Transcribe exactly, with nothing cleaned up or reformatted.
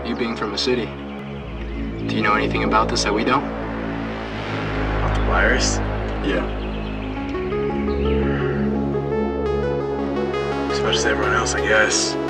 You being from the city, do you know anything about this that we don't? About the virus? Yeah. As much as everyone else, I guess.